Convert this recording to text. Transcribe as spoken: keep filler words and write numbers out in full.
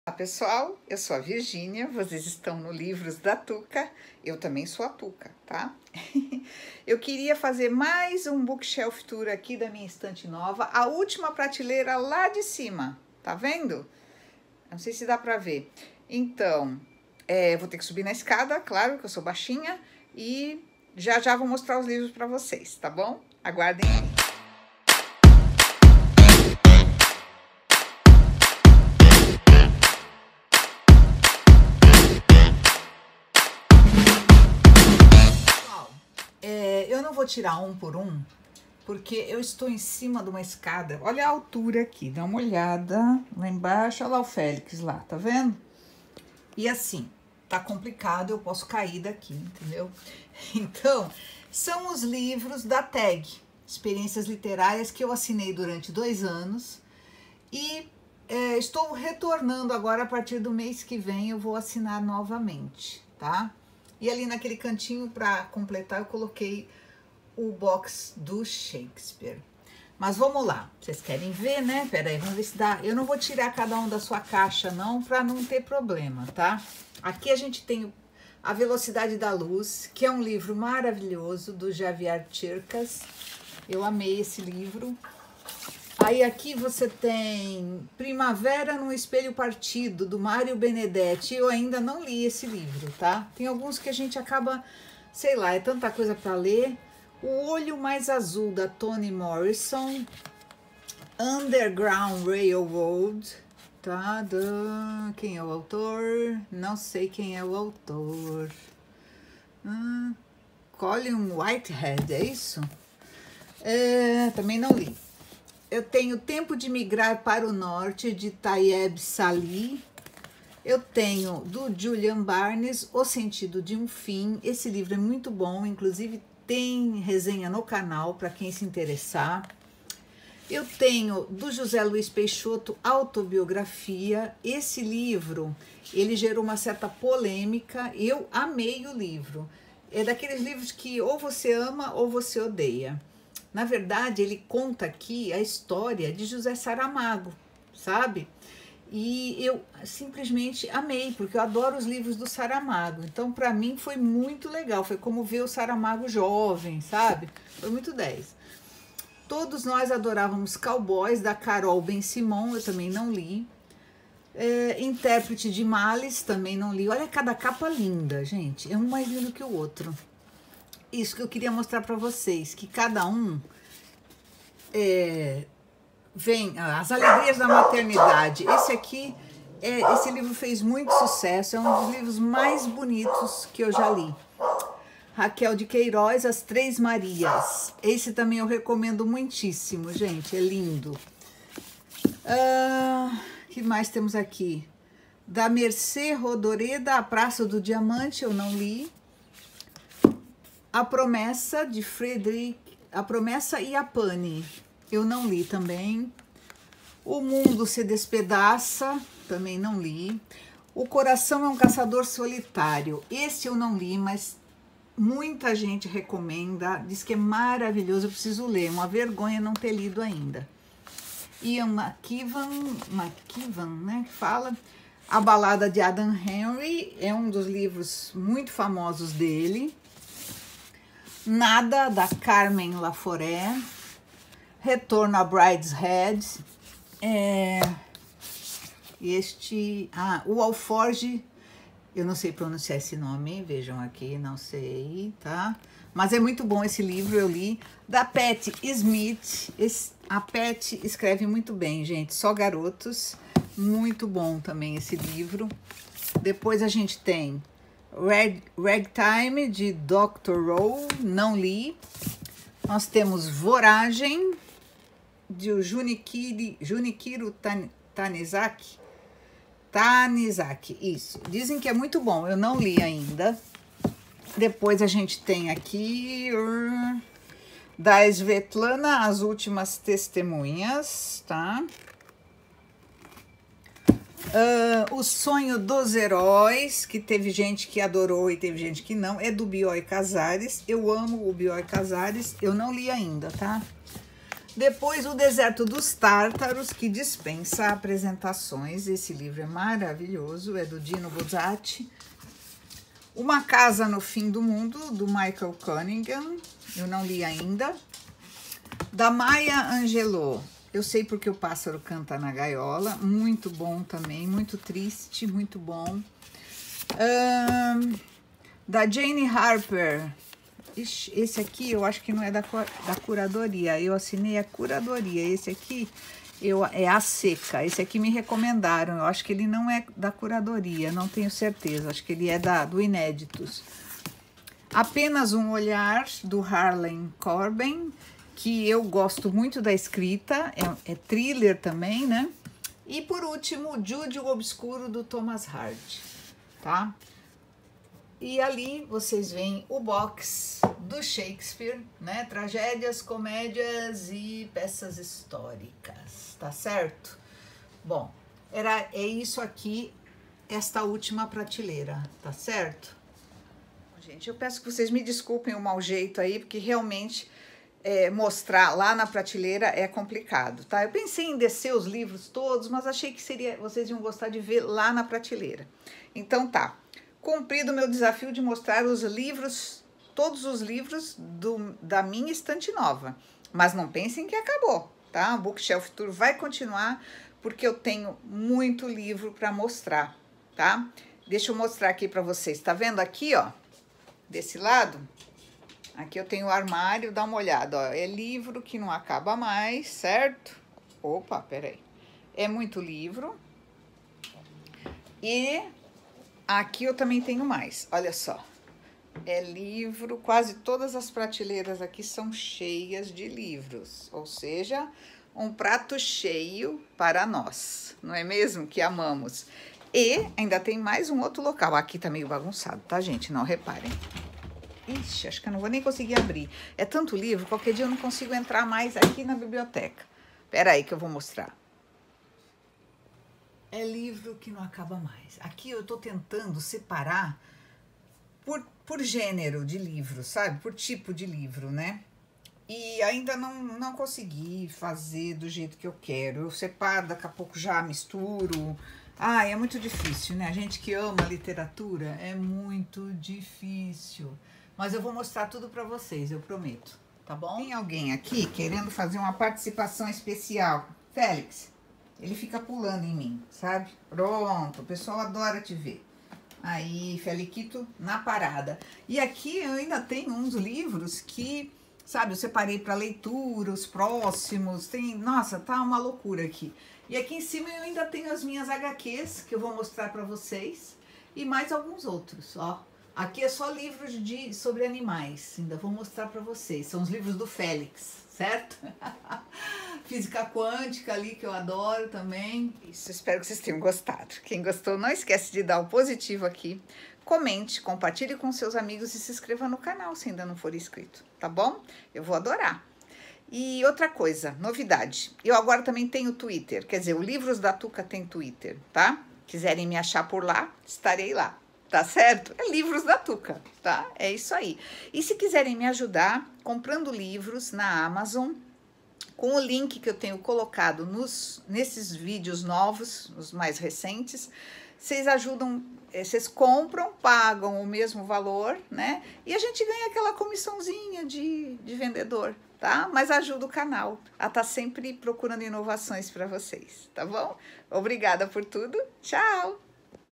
Olá pessoal, eu sou a Virgínia, vocês estão no Livros da Tuca, eu também sou a Tuca, tá? Eu queria fazer mais um bookshelf tour aqui da minha estante nova, a última prateleira lá de cima, tá vendo? Não sei se dá pra ver. Então, é, vou ter que subir na escada, claro que eu sou baixinha, e já já vou mostrar os livros pra vocês, tá bom? Aguardem aí. É, eu não vou tirar um por um, porque eu estou em cima de uma escada. Olha a altura aqui, dá uma olhada lá embaixo. Olha lá o Félix lá, tá vendo? E assim, tá complicado, eu posso cair daqui, entendeu? Então, são os livros da Tag, Experiências Literárias, que eu assinei durante dois anos. E é, estou retornando agora, a partir do mês que vem, eu vou assinar novamente, tá? E ali naquele cantinho, para completar, eu coloquei o box do Shakespeare. Mas vamos lá, vocês querem ver, né? Pera aí, vamos ver se dá. Eu não vou tirar cada um da sua caixa, não, para não ter problema, tá? Aqui a gente tem A Velocidade da Luz, que é um livro maravilhoso, do Javier Cercas. Eu amei esse livro. Aí aqui você tem Primavera no Espelho Partido, do Mário Benedetti. Eu ainda não li esse livro, tá? Tem alguns que a gente acaba, sei lá, é tanta coisa para ler. O Olho Mais Azul, da Toni Morrison. Underground Railroad, tá? Da... Quem é o autor? Não sei quem é o autor. Hum, Colin Whitehead, é isso? É, também não li. Eu tenho Tempo de Migrar para o Norte, de Tayeb Salih. Eu tenho, do Julian Barnes, O Sentido de um Fim. Esse livro é muito bom, inclusive tem resenha no canal para quem se interessar. Eu tenho, do José Luiz Peixoto, Autobiografia. Esse livro, ele gerou uma certa polêmica. Eu amei o livro. É daqueles livros que ou você ama ou você odeia. Na verdade, ele conta aqui a história de José Saramago, sabe? E eu simplesmente amei, porque eu adoro os livros do Saramago. Então, para mim, foi muito legal. Foi como ver o Saramago jovem, sabe? Foi muito dez. Todos Nós Adorávamos Cowboys, da Carol Ben-Simon, eu também não li. É, Intérprete de Males, também não li. Olha cada capa linda, gente. É um mais lindo que o outro. Isso que eu queria mostrar para vocês, que cada um é, vem, As Alegrias da Maternidade. Esse aqui, é, esse livro fez muito sucesso, é um dos livros mais bonitos que eu já li. Raquel de Queiroz, As Três Marias. Esse também eu recomendo muitíssimo, gente, é lindo. Ah, que mais temos aqui? Da Mercê Rodoreda, A Praça do Diamante, eu não li. A Promessa, de Frederic, A Promessa e a Pane, eu não li também. O Mundo se Despedaça, também não li. O Coração é um Caçador Solitário, esse eu não li, mas muita gente recomenda, diz que é maravilhoso, eu preciso ler, uma vergonha não ter lido ainda. Ian McEwan, McEwan, né, que fala A Balada de Adam Henry, é um dos livros muito famosos dele. Nada, da Carmen Laforet. Retorno a Brideshead. É, este, ah, o Alforge, eu não sei pronunciar esse nome, vejam aqui, não sei, tá? Mas é muito bom esse livro, eu li. Da Patti Smith, esse, a Patti escreve muito bem, gente, Só Garotos, muito bom também esse livro. Depois a gente tem Rag, Ragtime, de doutor Rowe, não li. Nós temos Voragem, de Junichiro, Junichiro Tanizaki. Tanizaki, isso. Dizem que é muito bom, eu não li ainda. Depois a gente tem aqui uh, da Svetlana, As Últimas Testemunhas, tá? Uh, o Sonho dos Heróis, que teve gente que adorou e teve gente que não, é do Bioy Casares. Eu amo o Bioy Casares, eu não li ainda, tá? Depois, O Deserto dos Tártaros, que dispensa apresentações. Esse livro é maravilhoso, é do Dino Buzzati. Uma Casa no Fim do Mundo, do Michael Cunningham, eu não li ainda. Da Maya Angelou, Eu Sei Porque o Pássaro Canta na Gaiola, muito bom também, muito triste, muito bom. Um, da Jane Harper, ixi, esse aqui eu acho que não é da, da curadoria, eu assinei a curadoria, esse aqui eu, é A Seca, esse aqui me recomendaram, eu acho que ele não é da curadoria, não tenho certeza, acho que ele é da, do Inéditos. Apenas um Olhar, do Harlan Coben, que eu gosto muito da escrita, é, é thriller também, né? E por último, Jude o Obscuro, do Thomas Hardy, tá? E ali vocês veem o box do Shakespeare, né? Tragédias, comédias e peças históricas, tá certo? Bom, era, é isso aqui, esta última prateleira, tá certo? Gente, eu peço que vocês me desculpem o mau jeito aí, porque realmente é, mostrar lá na prateleira é complicado, tá? Eu pensei em descer os livros todos, mas achei que seria, vocês iam gostar de ver lá na prateleira. Então tá. Cumprido o meu desafio de mostrar os livros, todos os livros do, da minha estante nova. Mas não pensem que acabou, tá? O Bookshelf Tour vai continuar, porque eu tenho muito livro para mostrar, tá? Deixa eu mostrar aqui para vocês. Tá vendo aqui, ó? Desse lado? Aqui eu tenho o armário, dá uma olhada, ó. É livro que não acaba mais, certo? Opa, peraí. É muito livro. E... aqui eu também tenho mais, olha só, é livro, quase todas as prateleiras aqui são cheias de livros, ou seja, um prato cheio para nós, não é mesmo? Que amamos. E ainda tem mais um outro local, aqui tá meio bagunçado, tá, gente? Não reparem. Ixi, acho que eu não vou nem conseguir abrir, é tanto livro, qualquer dia eu não consigo entrar mais aqui na biblioteca. Pera aí que eu vou mostrar. É livro que não acaba mais. Aqui eu tô tentando separar por, por gênero de livro, sabe? Por tipo de livro, né? E ainda não, não consegui fazer do jeito que eu quero. Eu separo, daqui a pouco já misturo. Ah, é muito difícil, né? A gente que ama literatura, é muito difícil. Mas eu vou mostrar tudo pra vocês, eu prometo, tá bom? Tem alguém aqui querendo fazer uma participação especial. Félix, ele fica pulando em mim, sabe? Pronto, o pessoal adora te ver. Aí, Feliquito na parada. E aqui eu ainda tenho uns livros que, sabe, eu separei para leitura, os próximos. Tem, nossa, tá uma loucura aqui. E aqui em cima eu ainda tenho as minhas H Qs, que eu vou mostrar para vocês. E mais alguns outros, ó. Aqui é só livros de, sobre animais, ainda vou mostrar para vocês. São os livros do Félix, certo? Física quântica ali, que eu adoro também. Isso, espero que vocês tenham gostado. Quem gostou, não esquece de dar o positivo aqui. Comente, compartilhe com seus amigos e se inscreva no canal se ainda não for inscrito, tá bom? Eu vou adorar. E outra coisa, novidade. Eu agora também tenho Twitter, quer dizer, o Livros da Tuca tem Twitter, tá? Quiserem me achar por lá, estarei lá. Tá certo? É Livros da Tuca, tá? É isso aí. E se quiserem me ajudar comprando livros na Amazon, com o link que eu tenho colocado nos, nesses vídeos novos, os mais recentes, vocês ajudam, vocês compram, pagam o mesmo valor, né? E a gente ganha aquela comissãozinha de, de vendedor, tá? Mas ajuda o canal a estar sempre procurando inovações para vocês, tá bom? Obrigada por tudo. Tchau!